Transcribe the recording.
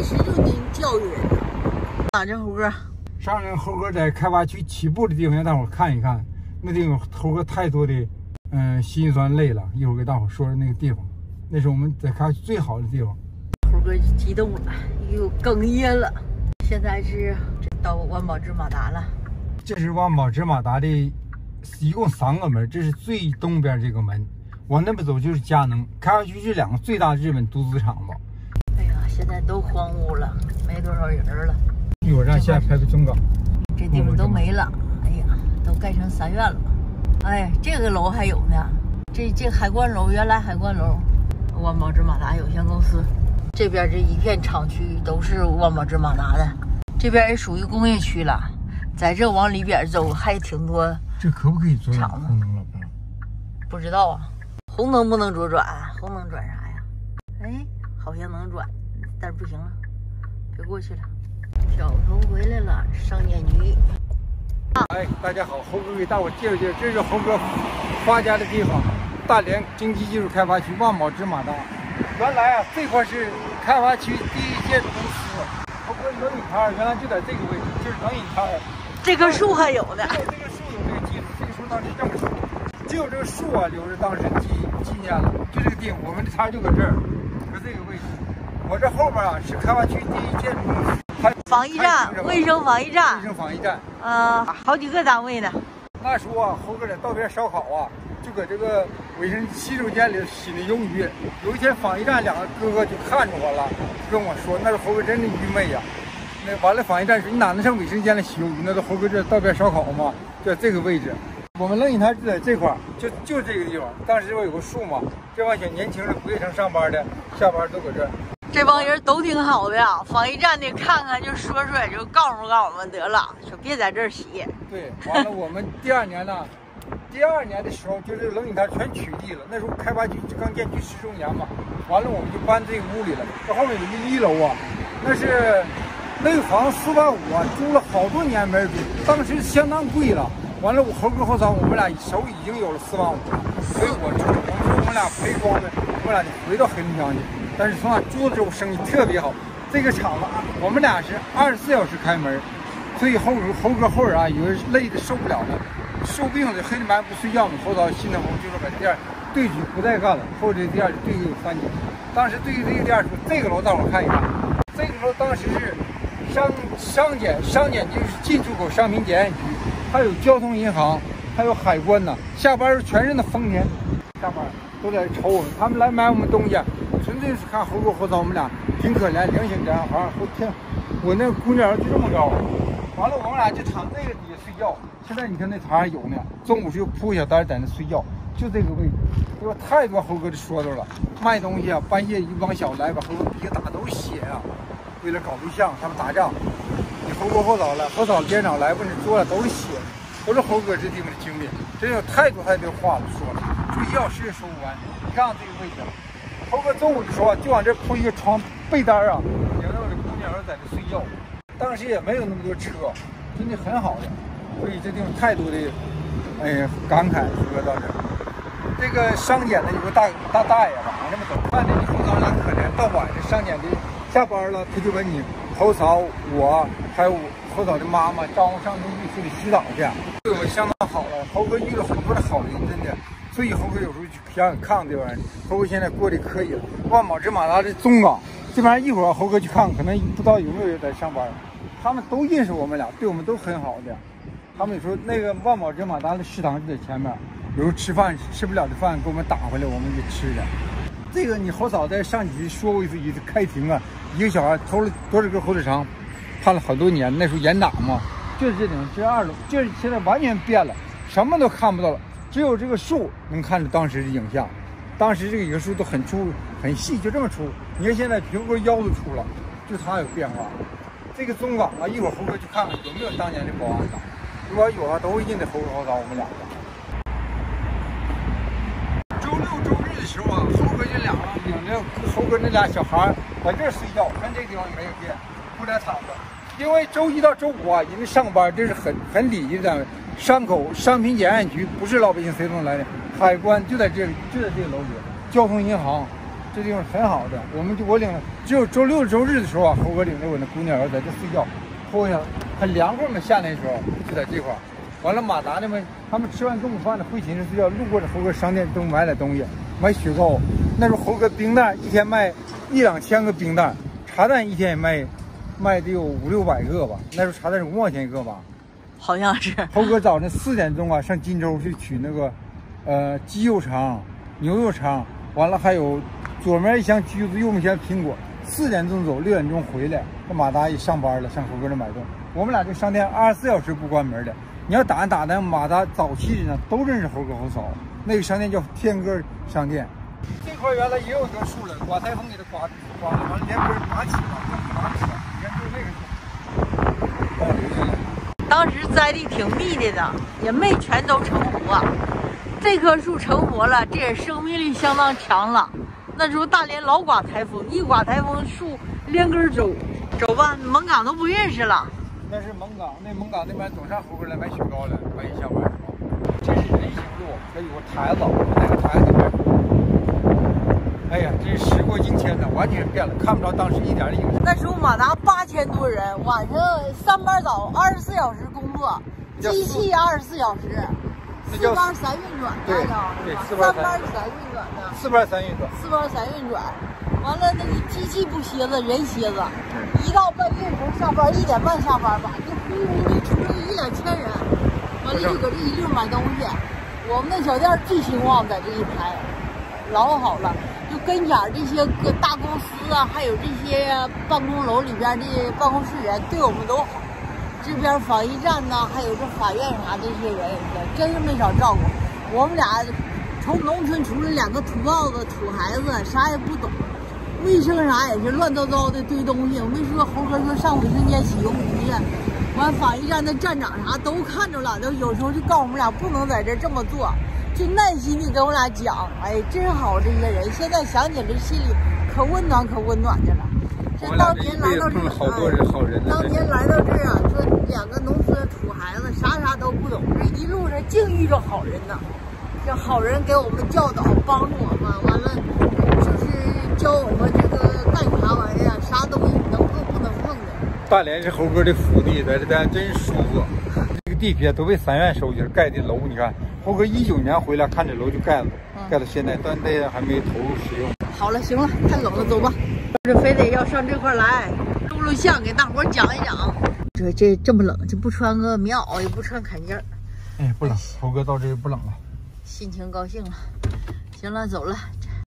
就给你教育人。咋这猴哥？ 上任猴哥在开发区起步的地方，让大伙看一看。那地方猴哥太多的辛酸泪了。一会儿给大伙说说那个地方，那是我们在开发区最好的地方。 猴哥激动了，又哽咽了。现在是到万宝芝马达了。 这是万宝芝马达的，一共3个门，这是最东边这个门。往那边走就是佳能。开发区是2个最大日本独资厂子。 哎呀，现在都荒芜了，没多少人了。 一会儿让现在拍个中港， 这地方都没了。哎呀，都盖成3院了。哎，这个楼还有呢。这海关楼，原来海关楼，万宝芝马达有限公司。这边这一片厂区都是万宝芝马达的。这边也属于工业区了。在这往里边走还挺多。 这可不可以做厂子？ 红灯了？ 不知道啊。红灯不能左转，红灯转啥呀？哎，好像能转，但是不行了，别过去了。掉头回来了，商检局。 哎，大家好，猴哥给大伙介绍介绍，这是猴哥发家的地方，大连经济技术开发区万宝芝马达。原来啊，这块是开发区第1建筑公司。猴哥冷饮摊原来就在这个位置，就是冷饮摊。 这棵树还有呢。 这个树有这个记录，这个树当时这么说，只有这个树啊留着当时纪念了。就这个地方，我们的摊就搁这儿，搁这个位置。我这后边啊是开发区第1建筑公司。 防疫站，卫生防疫站， 卫生防疫站， 好几个单位呢。 那时候啊，猴哥在道边烧烤啊，就搁这个卫生洗手间里洗那鱿鱼。有一天防疫站2个哥哥就看着我了，跟我说，那是猴哥真的愚昧呀。那完了，防疫站说你哪能上卫生间来洗鱿鱼？那都猴哥这道边烧烤嘛，就在这个位置。我们冷饮摊就在这块儿，就这个地方。当时我有个树嘛，这帮小年轻的不夜城上班的，下班都搁这儿。 这帮人都挺好的呀，防疫站的看看就说就告诉我们得了，说别在这儿洗。 对，完了我们第2年呢，第2年的时候就是冷饮摊全取缔了，那时候开发区刚建区10周年嘛，完了我们就搬这个屋里了。这后面有一1楼啊，那是那个房子4万5啊，租了好多年没人住，当时相当贵了。完了我猴哥后嫂我们俩手已经有了4万5了，所以我们俩赔光了，我们俩就回到黑龙江去。但是从那租了之后生意特别好，这个厂子我们俩是24小时开门，所以猴哥后人啊，有人累的受不了了，受病了黑天白不睡觉嘛，后头心疼就说把这店对举不再干了，后这店就对给我翻起。当时对于这个店说，这个楼大伙看一看，这个楼当时是商检就是进出口商品检验局，还有交通银行，还有海关呢。下班全是那丰田，下班都在瞅我们，他们来买我们东西。纯粹是看猴哥猴嫂我们俩挺可怜，良心点好像我那个姑娘就这么高，完了我们俩就躺这个底下睡觉。现在你看那台上有呢，中午就铺一小单在那睡觉，就这个位置。这个太多猴哥的说头了，卖东西啊，半夜一帮小子来把猴哥鼻子打都是血啊，为了搞对象他们打仗，你猴哥猴嫂了，猴嫂店长来把你做了都是血，都是猴哥这地方的经历，真有太多话说了，睡觉谁也说不完。你看看这个位置。猴哥中午的时候就往这铺一个床被单啊，领着我的姑娘在这睡觉。当时也没有那么多车，真的很好的，所以这地方太多的感慨。说到这个商检的有个大爷吧，往这么走，看着你猴嫂俩可怜，到晚上商检的下班了，他就问你猴嫂我还有猴嫂的妈妈招呼上那浴室里洗澡去，对我相当好了。猴哥遇到很多的好人，真的。所以猴哥有时候去想想看看这玩意儿，猴哥现在过得可以了。万宝芝马达的中港这玩意儿一会儿猴哥去看看，可能不知道有没有人在上班。他们都认识我们俩，对我们都很好的。他们有时候那个万宝芝马达的食堂就在前面，有时候吃饭吃不了的饭给我们打回来，我们给吃的。这个你猴嫂在上集说过一次开庭啊，一个小孩偷了多少根火腿肠，判了好多年。那时候严打嘛，就是这顶，这是2楼，这现在完全变了，什么都看不到了。只有这个树能看着当时的影像，当时这个一个树都很粗很细，就这么粗。你看现在苹果腰都粗了，就它有变化。这个中港啊，一会儿猴哥去看看有没有当年的保安岗，如果有啊，都会认得猴哥猴嫂我们俩的。周6周日的时候啊，猴哥这俩领着猴哥那俩小孩在这儿睡觉，看这个地方也没有电，铺点毯子。因为周1到周5啊，人家上班，这是很礼仪的单位。商口商品检验局不是老百姓谁都能来的，海关就在这个楼里，交通银行这地方很好的。我领了，只有周六周日的时候啊，猴哥领着我那姑娘儿在这睡觉，脱下很凉快嘛，夏天的时候就在这块儿。完了，马达的们他们吃完中午饭呢，回寝室睡觉，路过这猴哥商店都买点东西，买雪糕。那时候猴哥冰蛋一天卖1-2千个冰蛋，茶蛋一天也卖得有500-600个吧。那时候茶蛋是5毛钱一个吧， 好像是。 猴哥早晨4点钟啊上金州去取那个鸡肉肠、牛肉肠，完了还有左面一箱橘子，右面一箱苹果。4点钟走，6点钟回来。这马达也上班了，上猴哥那买东西。我们俩这商店24小时不关门的。你要打的马达早期的呢，都认识猴哥猴嫂。那个商店叫天歌商店。这块原来也有一棵树了，刮台风给它刮了，完了连根拔起了，拔起了。你看就那个。 当时栽的挺密的呢，也没全都成活。这棵树成活了，这也生命力相当强了。那时候大连老刮台风，一刮台风树连根走吧，蒙岗都不认识了。 那是蒙岗，蒙岗那边总上猴哥来买雪糕了，半夜下班。这是人行路，这有个台子，那个台子边。哎呀，这时过境迁的，完全变了，看不着当时一点的影响。 那时候马达8000多人，晚上上班早24小时工作，机器24小时，4班3运转的， 对 ，3班3运转的 ，4班3运转 ，4班3运转。完了，那个机器不歇着，人歇着。一到半夜时候上班，1点半下班吧，这呼呼的出来1-2千人，完了就搁这一溜买东西。我们那小店最兴旺在这一排，老好了。就跟前这些个大公司啊，还有这些办公楼里边的办公室员对我们都好。这边防疫站呐，还有这法院啥这些人，真是没少照顾。我们俩从农村出来2个土包子、土孩子，啥也不懂。卫生啥也是乱糟糟的堆东西，我没说猴哥说上卫生间洗油壶去，完法医站的站长啥都看着了，都有时候就告诉我们俩不能在这么做，就耐心的跟我俩讲，哎，真好这些人，现在想起来心里可温暖的了。这当年来到这儿，当年来到这儿啊，说2个农村土孩子啥都不懂，这一路上净遇着好人呐，这好人给我们教导帮助我们，完了就是教我们这个干啥玩意儿，啥东西能碰不能碰的。 大连是猴哥的福地，在这边真舒服。这个地皮都被3院收去了，盖的楼，你看猴哥19年回来看这楼就盖了，盖到现在，但那还没投入使用。 好了，行了，太冷了，走吧。这非得要上这块来录像，给大伙讲一讲。这么冷，就不穿个棉袄，也不穿坎肩儿。 哎，不冷，猴哥到这不冷了， 心情高兴了。行了，走了。